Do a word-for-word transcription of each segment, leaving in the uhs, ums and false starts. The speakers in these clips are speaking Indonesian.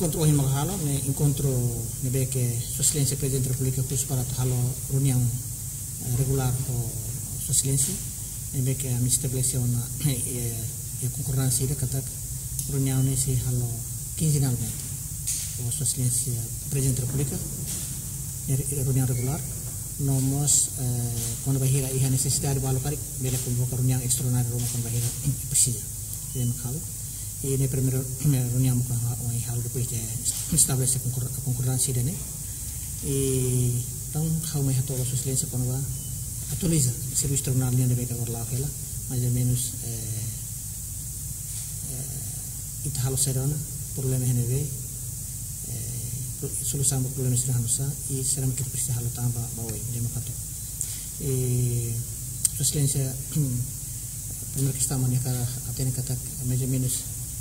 encontro hoje maghalo ne encontro ne beke Sua-Excelência Presidente da República kus para halo reunião regular o Sua-Excelência ne beke a estabelecer uma e concordância kata reunião nesse halo quinzenalmente o Sua-Excelência Presidente da República reunião regular nomos quando bahira ia necessidade balu kari bela convocar reunião extraordinária Roma quando bahira precisa de maghalo e ne primeiro reunião com o halo depois de estabelecer a concordância dele e então how me hato a Sua-Excelência quando vai atualiza serviço extraordinário de beka orla aquela mais ou menos ita halo serana problema heneve solução do problema serana e será que precisa halo tamba bawai de makato e Sua-Excelência primeiro que está manejar até kata mais ou menos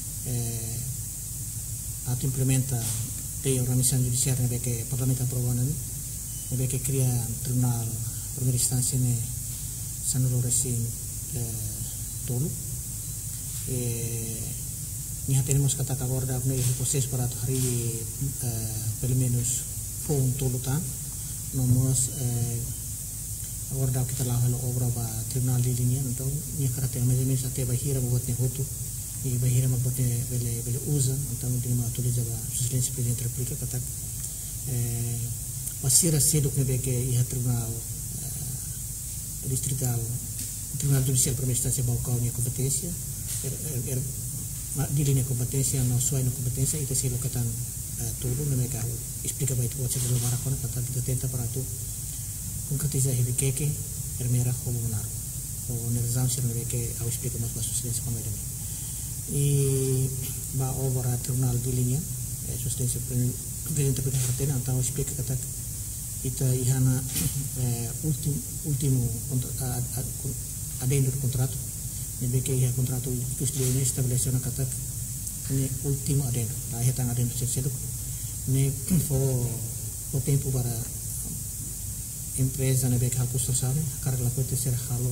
atau implementa de organização judiciária ne beke parlamento aprovando ne beke cria tribunal primeira instância ne sanuro resin tolo e ni temos kata agora ne proses para hari pelo menos fon tolo tan nomos agora kita lah halo obra ba tribunal di linha então ni kata mais ou menos até bahira buat ne hotu e bahira magbote bele bele usa então tem uma atualização da Sua-Excelência Presidente da República kata eh wasira cedo que beke ia tribunal distrital tribunal judicial primeira instância balcão minha competência er di linha competência não só na competência itu sih lokatan tudo na mereka explica baik buat sebelum marakona kata kita tenta para tu concretizar hibi keke er merah como benar o nerzam sir mereka au explica mas Sua-Excelência Presidente e ba over a tribunal di linha é Sua-Excelência Presidente da República então explica kata kita ihana último último adendo do contrato ne beke ia contrato que se estabeleceu na kata ne último adendo a hetang adendo terceiro ne for o tempo para empresa ne beke hapus sabe karena la pode ser halo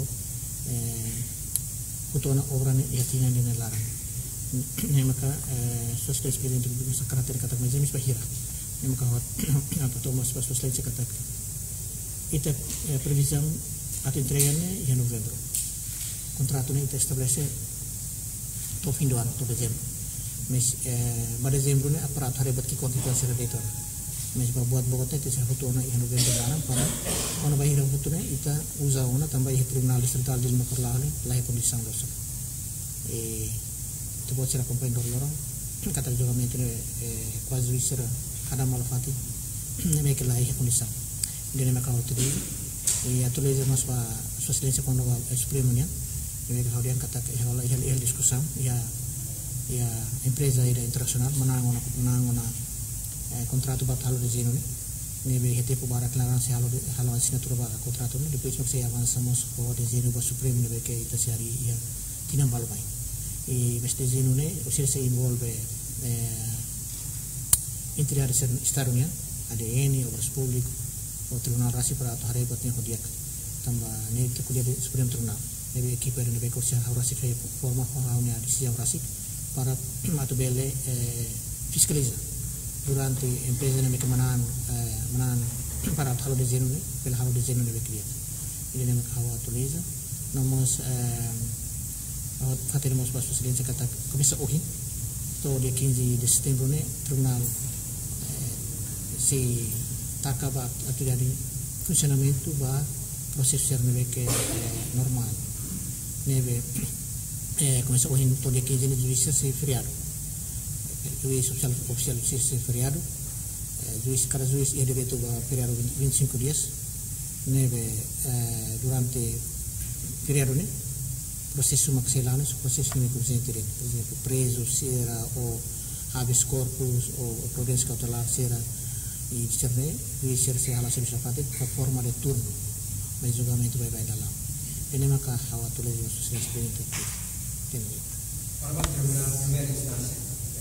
kutona obra ne yatina ne larang ne maka Sua-Excelência Presidente da República karakter kata mezemis bahira ne maka atau Thomas Sua-Excelência kata ita previsão a entrega em novembro contrato ne ita estabelece to fim do ano to dezembro mas ba dezembro ne aparat hari bat ki konstitusi redito mas ba buat bogota ita sa foto na em novembro dana para ona bahira foto ne ita usa ona tambah i tribunal distrital di makarlale lahi condição dosa e tu buat sira komplain doloro kata julgamento ne quase sira kada malafati ne ke lahi condição dene makau tadi e atualiza mas ba Sua-Excelência quando va exprimernya ne ke haudian kata ke hala hal hal discussão ya ya empresa ida internasional menang ona menang ona contrato bat halo de zeno ne ne be hete po bara declaração halo halo assinatura ba contrato ne depois que se avançamos po de zeno ba supremo ne be ke ita sari ya tinam balu bai e beste zeno ne o se envolve interior estadunya A D N obras público o tribunal rasi para tu hari batnya hodiak tambah ne ke kuliah di Supreme Tribunal ne equipe ne be kursi rasi ke forma haunya decisão rasi para atu bele fiscaliza durante empresa ne ke manan manan para halo de zeno ne pel halo de zeno ne be kriya ini ne hawa atuliza nomos fateremos ba Sua-Excelência kata komisa ohin to dia quinze de setembro ne tribunal se takaba atau dari funcionamento ba processo ser neve que normal neve começa hoje no dia quinze de juízo se feriado juiz oficial oficial se feriado juiz cada juiz ia direito ba feriado vinte e cinco dias neve durante feriado ne processo maxilano processo neve consentire por exemplo preso sera ou habeas corpus ou prudência cautelar sera e discerne e se hala serviço fatet a forma de turno mas julgamento vai vai dalam ini maka hawa tulis Sua-Excelência Presidente tem para tribunal primeira instância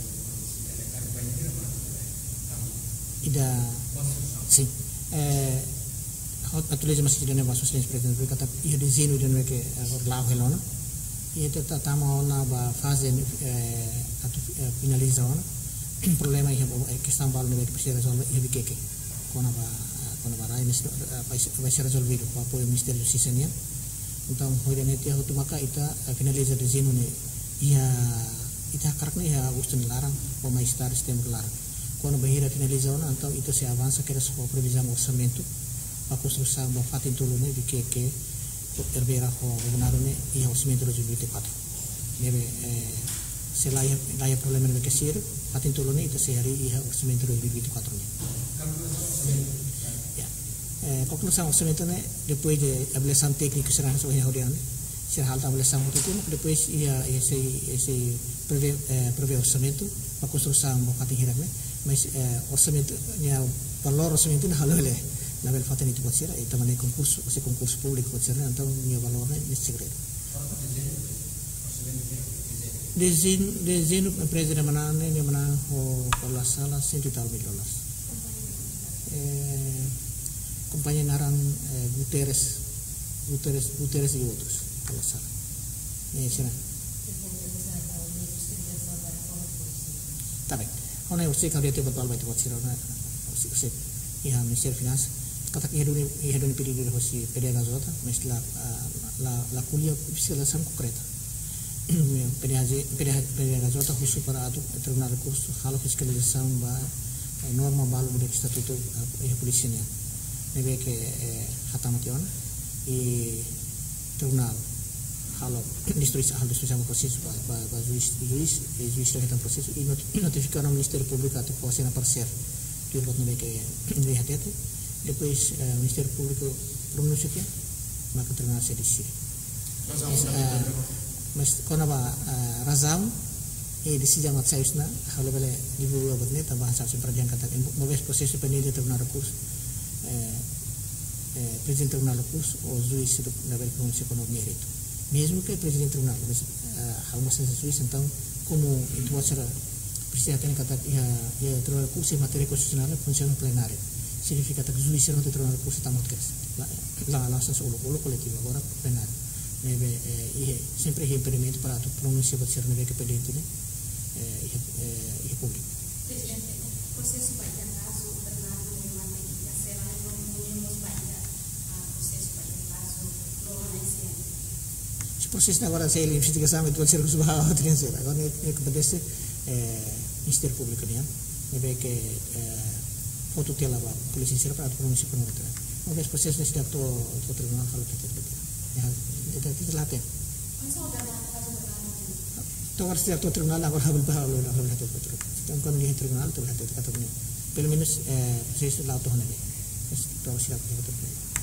ida sim eh a tulis masih dene ba Sua-Excelência Presidente kata ia de zeno de que lá helona e tata tama ona ba fase eh atu finaliza ona problema ia que estão balando que precisa resolver ia biqueque quando a quando a raia vai ser resolvido com apoio do Ministério da Justiça nia. Então hoje nete a tu maka ita finaliza de zino ne ia ita karakna ia agosto ne larang ou mais tarde setembro larang. Quando bahira finaliza ona então ita se avança que essa previsão orçamento a construção da fatin tulu ne biqueque herbeira ho governar ne ia orçamento de dois mil e vinte e quatro. Nebe se lá ia problema no que ser fatin tulu ne ita se hari ia orçamento de dois mil e vinte e quatro ne. Eh, conclusão orçamento né depois de avaliação técnica será só em Horiane será alta avaliação do tempo depois ia esse esse prevê eh, prevê orçamento para construção do fatin hirak né mas eh, orçamento nya valor orçamento na halole na bel fatin itu pode ser e também concurso esse concurso público pode ser então nya valor né nesse segredo desenho desenho empresa de mana né de mana ho por sala cento e tal mil dólares eh companhia Naran eh, Guterres, Guterres, Guterres e outros, kalau salah. Ini sih. Tapi, kalau yang usia kalau dia betul betul buat sih, orang usia usia, ya Ministeri Finans, kata ia dulu ia dulu pilih dulu si P D Gazota, mesti la la la kuliah bisa langsung konkreta. P D P D Gazota khusus para atu tribunal recurso, halo fiskalização ba norma balu do estatuto eh polisi nya. Nebe que hatamationa e tribunal halo destruição halo destruição do processo para para juiz juiz e juiz que processo e notificar ao Ministério Público até fosse na parceiro que o nebe que de hatete depois o Ministério Público pronuncia que maka tribunal se decide mas quando a razão e decisão até saísna halo bele divulga batne tambah saksi perjang kata moves processo peneliti tribunal recurso Eh, eh, presidente tribunal recurso ou juiz da bela pronúncia com o mérito mesmo que o presidente tribunal mas há uma sensação juiz então como itu acara precisa ter kata ia ia tribunal recurso matéria constitucional funciona plenário significa que o juiz não tem tribunal recurso tamat que lá lá só solo polo coletivo agora plenário nebe eh sempre é impedimento para a pronúncia pode ser nebe que pendente né eh eh público presidente processo vai ter caso proses agora saya investigação itu pode ser que subah outro ser agora é que pode ser Ministério Público nih nebe que foto tela ba polisi sira para pronunciar penuh itu uma vez proses ini sudah to to tribunal kalau kita betul ya itu itu latih to harus sudah to tribunal agora habis bahas lalu agora itu betul kita kan lihat tribunal itu hati kata punya pelo menos proses lalu tuh nebe itu harus siap betul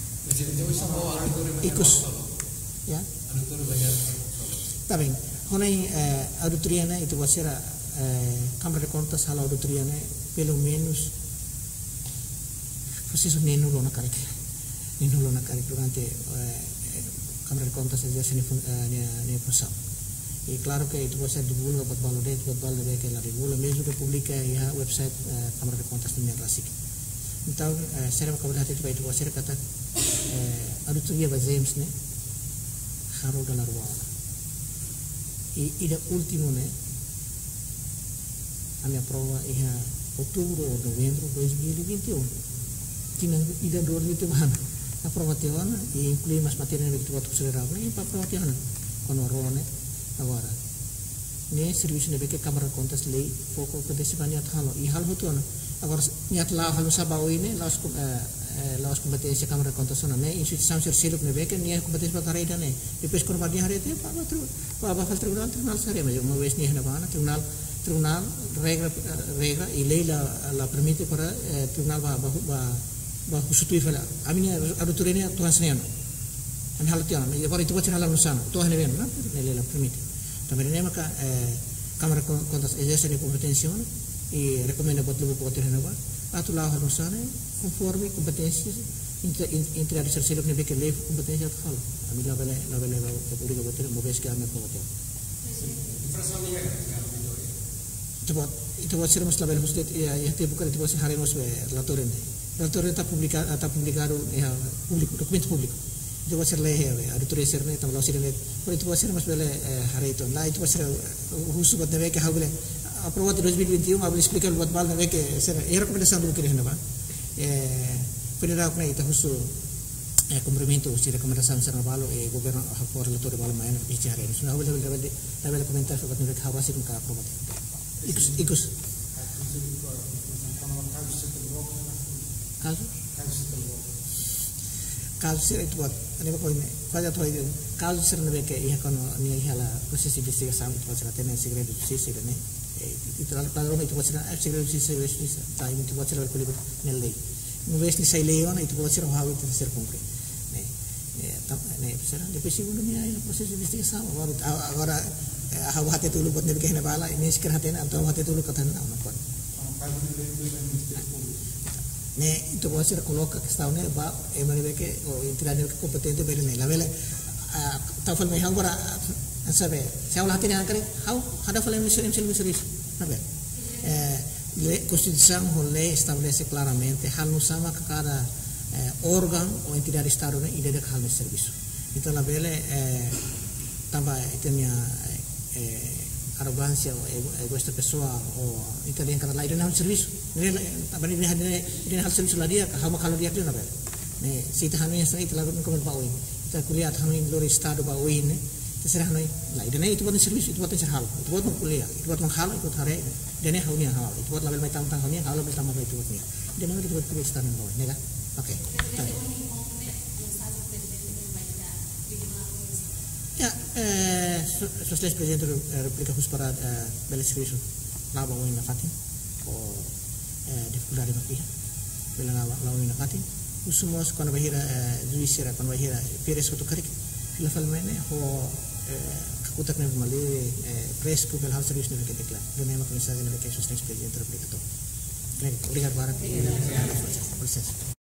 ikut ya Tá bem. Honai a auditoria né, itu vai ser a Câmara de Contas hal auditoria né, pelo menos processo nem nulo na carica, nem nulo na carica durante Câmara de Contas exerce nem função. E claro que itu vai ser divulga buat balu deh, buat balu deh que la divulga mesmo que publica ya website Câmara de Contas também rasik. Então, será que kabar hati itu itu vai ser kata auditoria vai James né. Haro dalam ruang. E ida último né, a minha prova é outubro ou novembro de dois mil e vinte e um. Tinha ida dua ribu tujuh a prova teona e inclui mais matérias que tu vai considerar. Nem para prova teona, quando rola né, agora. Ne serviço ne beke Câmara de Contas lei foco que desse banyak halo. E hal itu ana. Agora niat lah halo sabau ini laos laos kompetisi Câmara de Contas na né instituição terceiro ne beke nia kompetisi para carreira né. Depois quando vai hari itu para outro para para tribunal tribunal sare mas uma vez nia na bana tribunal tribunal regra regra e lei la la permite para tribunal ba ba ba substituir fala. A minha auditoria ne tuan seneno. An hal itu ana. E para itu pode hal nusana. Tuan ne ben, né? Lei la permite. Também nem maka Câmara de Contas exerce a competência e recomenda buat lubu poter renova atau lah harus sana conforme competências entre a terceira que beke lei competência atau hal kami lah bela lah bela publik poter moves que ame poter itu itu buat sih mas lah bela hustet ya ya tiap bukan itu buat sih hari mas relatoren relatoren tak publikar tak publikar ya publik dokumen publik itu buat sih leh ya ada tulisan nih tambah sih nih kalau itu buat sih mas bela hari itu lah itu buat sih khusus buat beke hal bela aprovado em dois mil e vinte e um, abri explicar buat bal na que será é recomendação do que ele não é federal que itu khusus eh cumprimento si recomendação será balo e governo por relator balo main bicara ini sudah level level level komentar sobat mereka hawasin ka aprovado ikus ikus kasus kasus sih itu buat ini apa ini kaja tuh itu kasus sih nabe ke iya kono ni hala proses investigasi itu pasal tenen segera itu sih sih nih itu lalu kalau itu pasal segera itu sih sih tahu itu pasal kulit nelai nulis ni saya leon itu pasal hawa itu ser kumpul nih nih pasal depois segundo ni hala proses investigasi baru agora hawa hati dulu buat nabe ke hina bala ini sekarang hati atau hati dulu kata nama kon ne itu pasir coloca que está une ba e mane que o entrenador que competente bere ne la vele tafal mai hangora sabe se habla tiene ankare how hada fala misión en servicio sabe eh le constitución o ley establece claramente hal no sama que cada órgano o entidad de estado ne ide de hal de servicio itu la vele eh tamba tenía eh arrogancia o ego esta pessoa o italiano kada lain hal serviço ne abani ne hadine ne hal serviço ladia ka hama kalau dia tu na ne sita hanu sa ita lagu ko ba oin ita kuliah hanu in lori estado ba oin ne terserah noi lain ne itu buat serviço itu buat hal itu buat kuliah itu buat hal itu hare dene hau ni hal itu buat label mai tang tang ni hal label tang mai itu buat ni dene itu buat kuliah estado ba ne ka oke ya eh sosles presidente da República khusus para bela serviço lá ba oin na fatin o eh dificuldade ba kia bela lá lá oin na fatin usumos quando vai hira juizera quando vai hira peres ko to karik la falmene ho kakutak ne mali fresco bela hal serviço ne que declara de mesma comissão de que sosles presidente da República to obrigado para